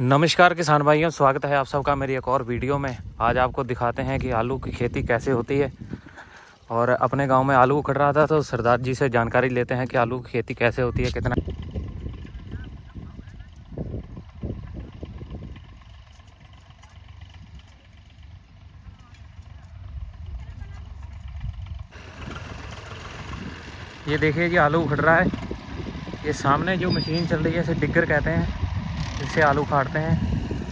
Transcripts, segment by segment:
नमस्कार किसान भाइयों, स्वागत है आप सबका मेरी एक और वीडियो में। आज आपको दिखाते हैं कि आलू की खेती कैसे होती है। और अपने गांव में आलू उखड़ रहा था तो सरदार जी से जानकारी लेते हैं कि आलू की खेती कैसे होती है, कितना। ये देखिए जी, आलू उखड़ रहा है। ये सामने जो मशीन चल रही है इसे डिगर कहते हैं, इससे आलू उखाड़ते हैं।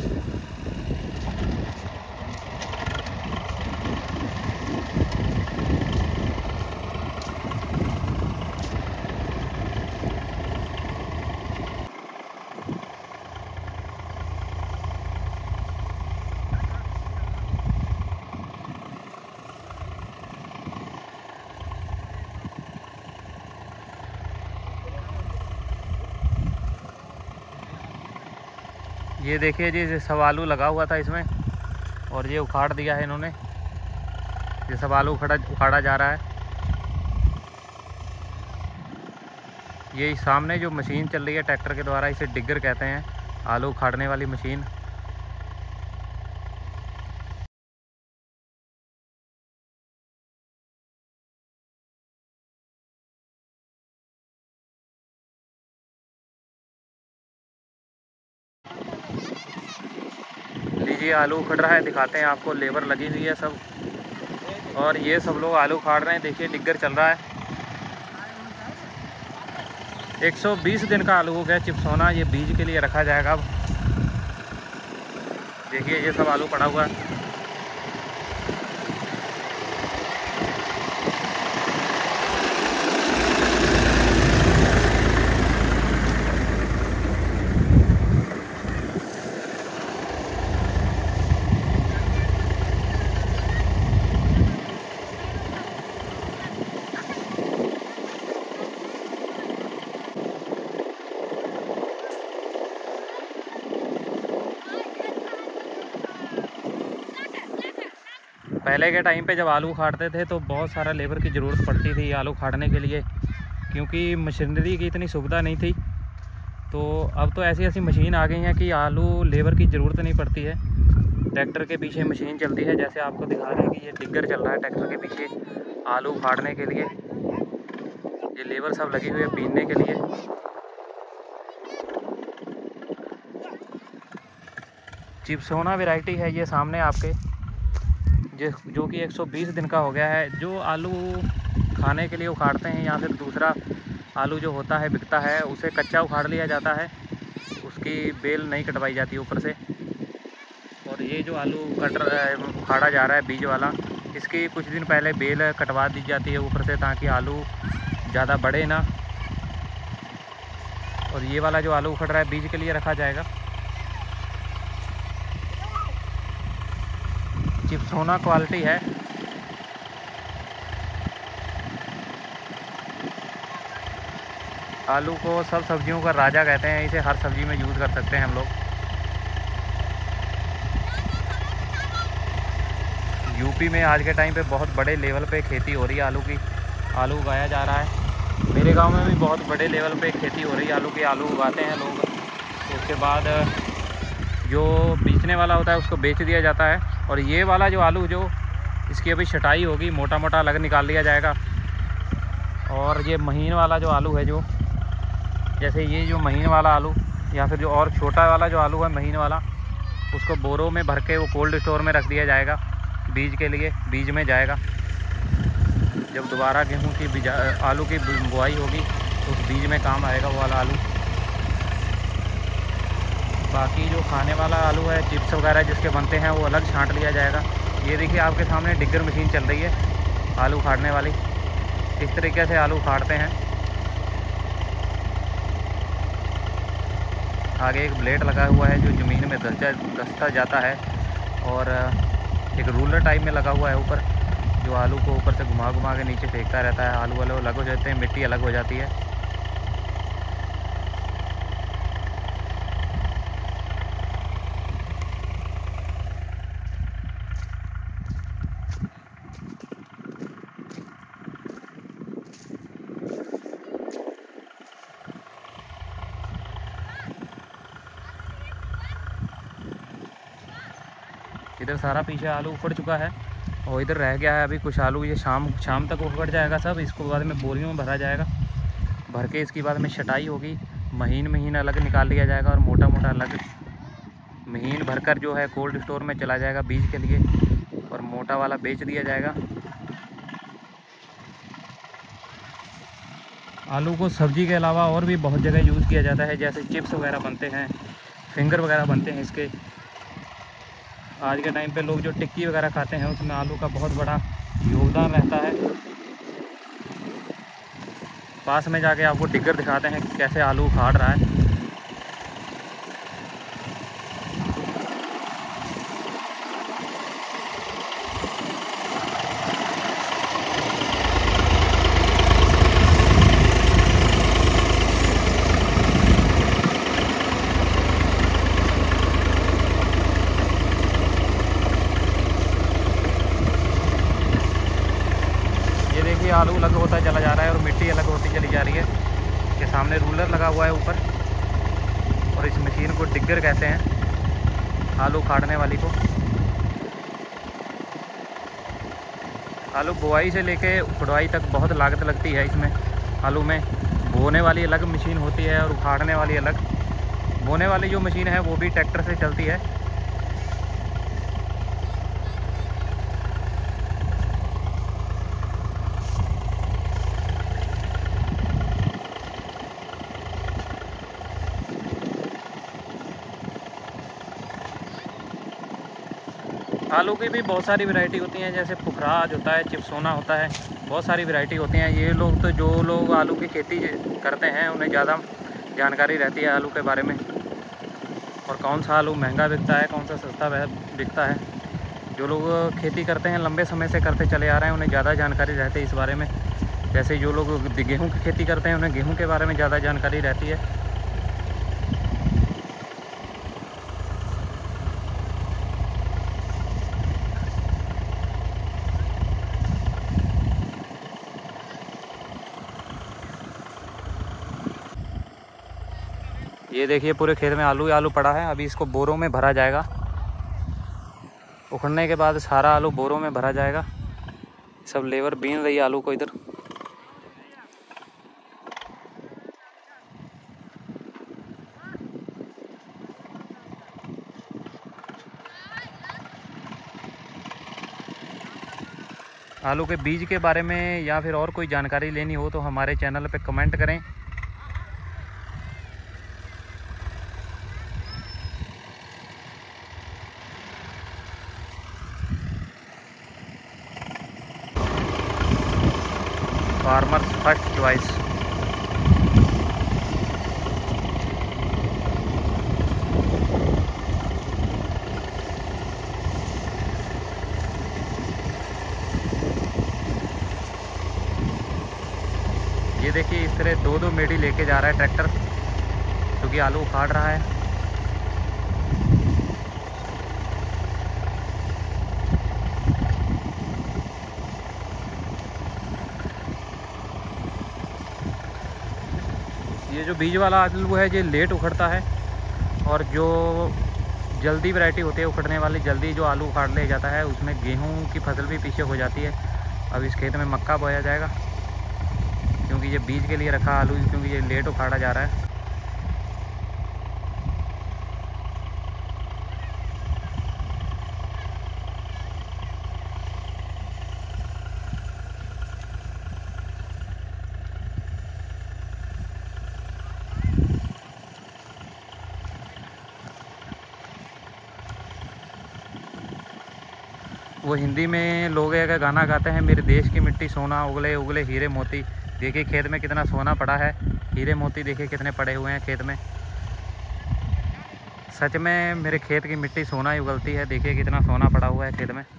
ये देखिए जी, सब आलू लगा हुआ था इसमें और ये उखाड़ दिया है इन्होंने। ये सब आलू उखाड़ा जा रहा है। ये सामने जो मशीन चल रही है ट्रैक्टर के द्वारा, इसे डिगर कहते हैं, आलू उखाड़ने वाली मशीन। लीजिए, आलू उखड़ रहा है, दिखाते हैं आपको। लेबर लगी हुई है सब, और ये सब लोग आलू उखाड़ रहे हैं। देखिए डिगर चल रहा है। 120 दिन का आलू हो गया चिप्स होना। ये बीज के लिए रखा जाएगा अब। देखिए ये सब आलू पड़ा हुआ है। पहले के टाइम पे जब आलू उखाड़ते थे तो बहुत सारा लेबर की ज़रूरत पड़ती थी आलू उखाड़ने के लिए, क्योंकि मशीनरी की इतनी सुविधा नहीं थी। तो अब तो ऐसी ऐसी मशीन आ गई हैं कि आलू लेबर की ज़रूरत नहीं पड़ती है। ट्रैक्टर के पीछे मशीन चलती है, जैसे आपको दिखा रहे हैं कि ये डिगर चल रहा है ट्रैक्टर के पीछे आलू उखाड़ने के लिए। ये लेबर सब लगी हुई है बीनने के लिए। चिप्सोना वैरायटी है ये सामने आपके, जो कि 120 दिन का हो गया है। जो आलू खाने के लिए उखाड़ते हैं, या फिर दूसरा आलू जो होता है बिकता है, उसे कच्चा उखाड़ लिया जाता है, उसकी बेल नहीं कटवाई जाती ऊपर से। और ये जो आलू उखाड़ा जा रहा है बीज वाला, इसकी कुछ दिन पहले बेल कटवा दी जाती है ऊपर से, ताकि आलू ज़्यादा बढ़े ना। और ये वाला जो आलू उखड़ रहा है बीज के लिए रखा जाएगा। चिप्सोना क्वालिटी है। आलू को सब सब्जियों का राजा कहते हैं, इसे हर सब्जी में यूज़ कर सकते हैं हम लोग। यूपी में आज के टाइम पे बहुत बड़े लेवल पे खेती हो रही है आलू की। आलू उगाया जा रहा है। मेरे गांव में भी बहुत बड़े लेवल पे खेती हो रही है आलू की। आलू उगाते हैं लोग, उसके बाद जो बेचने वाला होता है उसको बेच दिया जाता है। और ये वाला जो आलू, जो इसकी अभी छटाई होगी, मोटा मोटा अलग निकाल लिया जाएगा। और ये महीन वाला जो आलू है, जो जैसे ये जो महीन वाला आलू, या फिर जो और छोटा वाला जो आलू है महीन वाला, उसको बोरों में भर के वो कोल्ड स्टोर में रख दिया जाएगा। बीज के लिए बीज में जाएगा। जब दोबारा गेहूँ की आलू की बुआई होगी तो उस बीज में काम आएगा वो वाला आलू। बाकी जो खाने वाला आलू है, चिप्स वगैरह जिसके बनते हैं, वो अलग छांट लिया जाएगा। ये देखिए आपके सामने डिगर मशीन चल रही है आलू उखाड़ने वाली। इस तरीके से आलू उखाड़ते हैं। आगे एक ब्लेड लगा हुआ है जो ज़मीन में धंसता जाता है, और एक रूलर टाइप में लगा हुआ है ऊपर, जो आलू को ऊपर से घुमा घुमा के नीचे फेंकता रहता है। आलू वाले अलग हो जाते हैं, मिट्टी अलग हो जाती है। इधर सारा पीछे आलू उखड़ चुका है और इधर रह गया है अभी कुछ आलू। ये शाम तक उखड़ जाएगा सब। इसको बाद में बोरियों में भरा जाएगा। भर के इसके बाद में छटाई होगी। महीन अलग निकाल लिया जाएगा और मोटा अलग। महीन भरकर जो है कोल्ड स्टोर में चला जाएगा बीज के लिए और मोटा वाला बेच दिया जाएगा। आलू को सब्जी के अलावा और भी बहुत जगह यूज़ किया जाता है, जैसे चिप्स वगैरह बनते हैं, फिंगर वगैरह बनते हैं इसके। आज के टाइम पे लोग जो टिक्की वगैरह खाते हैं उसमें आलू का बहुत बड़ा योगदान रहता है। पास में जाके आपको डिगर दिखाते हैं कि कैसे आलू उखाड़ रहा है। आलू अलग होता चला जा रहा है और मिट्टी अलग होती चली जा रही है। ये सामने रूलर लगा हुआ है ऊपर और इस मशीन को डिगर कहते हैं, आलू उखाड़ने वाली को। आलू बुआई से लेके उखड़वाई तक बहुत लागत लगती है इसमें। आलू में बोने वाली अलग मशीन होती है और उखाड़ने वाली अलग। बोने वाली जो मशीन है वो भी ट्रैक्टर से चलती है। आलू की भी बहुत सारी वैरायटी होती हैं, जैसे पुखराज होता है, चिप्सोना होता है, बहुत सारी वैरायटी होती हैं। ये लोग तो जो लोग आलू की खेती करते हैं उन्हें ज़्यादा जानकारी रहती है आलू के बारे में, और कौन सा आलू महंगा बिकता है, कौन सा सस्ता बिकता है। जो लोग खेती करते हैं, लंबे समय से करते चले आ रहे हैं, उन्हें ज़्यादा जानकारी रहती है इस बारे में। जैसे जो लोग गेहूँ की खेती करते हैं उन्हें गेहूँ के बारे में ज़्यादा जानकारी रहती है। ये देखिए पूरे खेत में आलू ही आलू पड़ा है। अभी इसको बोरों में भरा जाएगा। उखड़ने के बाद सारा आलू बोरों में भरा जाएगा। सब लेबर बीन रही है आलू को इधर। आलू के बीज के बारे में या फिर और कोई जानकारी लेनी हो तो हमारे चैनल पे कमेंट करें। Farmers first choice. ये देखिए इस तरह दो मेढ़ी लेके जा रहा है ट्रैक्टर, क्योंकि आलू उखाड़ रहा है। ये जो बीज वाला आलू है ये लेट उखड़ता है, और जो जल्दी वैरायटी होती है उखड़ने वाली, जल्दी जो आलू उखाड़ ले जाता है, उसमें गेहूं की फसल भी पीछे हो जाती है। अब इस खेत में मक्का बोया जाएगा, क्योंकि ये बीज के लिए रखा आलू, क्योंकि ये लेट उखाड़ा जा रहा है। वो हिंदी में लोग एक गाना गाते हैं, मेरे देश की मिट्टी सोना, उगले उगले हीरे मोती। देखिए खेत में कितना सोना पड़ा है, हीरे मोती देखिए कितने पड़े हुए हैं खेत में। सच में मेरे खेत की मिट्टी सोना ही उगलती है। देखिए कितना सोना पड़ा हुआ है खेत में।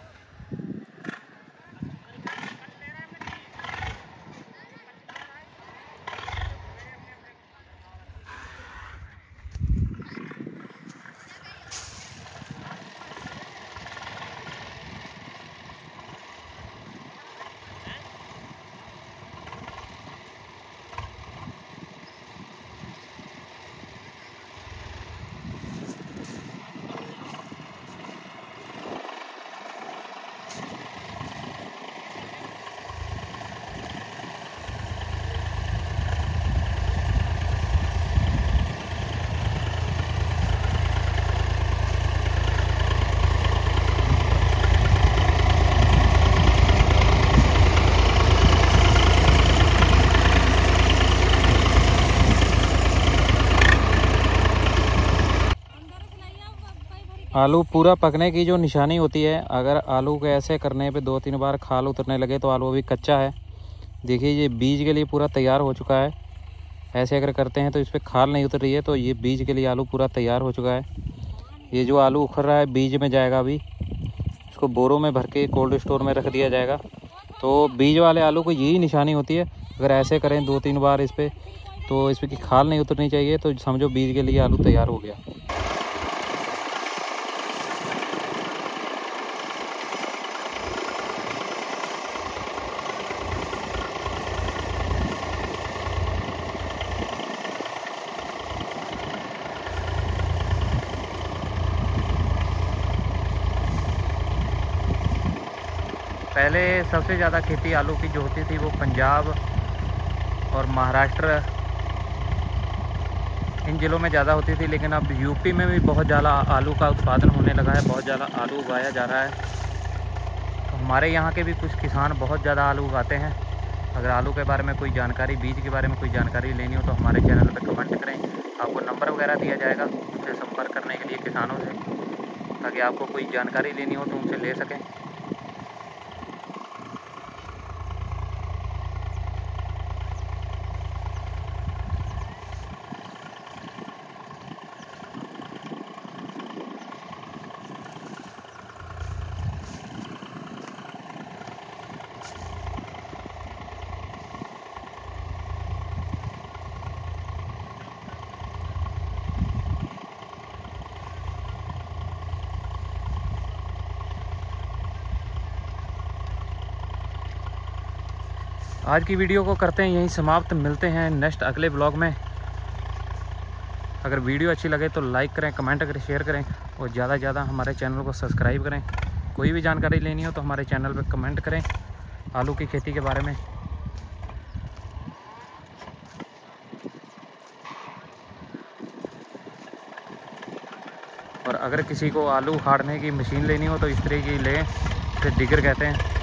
आलू पूरा पकने की जो निशानी होती है, अगर आलू को ऐसे करने पे 2-3 बार खाल उतरने लगे तो आलू अभी कच्चा है। देखिए ये बीज के लिए पूरा तैयार हो चुका है। ऐसे अगर करते हैं तो इस पर खाल नहीं उतर रही है, तो ये बीज के लिए आलू पूरा तैयार हो चुका है। ये जो आलू उखड़ रहा है बीज में जाएगा, अभी इसको बोरों में भर के कोल्ड स्टोर में रख दिया जाएगा। तो बीज वाले आलू को यही निशानी होती है, अगर ऐसे करें 2-3 बार इस पर, तो इस पर की खाल नहीं उतरनी चाहिए, तो समझो बीज के लिए आलू तैयार हो गया। पहले सबसे ज़्यादा खेती आलू की जो होती थी वो पंजाब और महाराष्ट्र, इन ज़िलों में ज़्यादा होती थी, लेकिन अब यूपी में भी बहुत ज़्यादा आलू का उत्पादन होने लगा है, बहुत ज़्यादा आलू उगाया जा रहा है। तो हमारे यहाँ के भी कुछ किसान बहुत ज़्यादा आलू उगाते हैं। अगर आलू के बारे में कोई जानकारी, बीज के बारे में कोई जानकारी लेनी हो तो हमारे चैनल पर कमेंट करें। आपको नंबर वगैरह दिया जाएगा उनसे संपर्क करने के लिए किसानों से, ताकि आपको कोई जानकारी लेनी हो तो उनसे ले सकें। आज की वीडियो को करते हैं यहीं समाप्त। मिलते हैं नेक्स्ट अगले ब्लॉग में। अगर वीडियो अच्छी लगे तो लाइक करें, कमेंट करें, शेयर करें और ज़्यादा से ज़्यादा हमारे चैनल को सब्सक्राइब करें। कोई भी जानकारी लेनी हो तो हमारे चैनल पर कमेंट करें आलू की खेती के बारे में। और अगर किसी को आलू उखाड़ने की मशीन लेनी हो तो इस तरह की लें, इसे डिगर कहते हैं।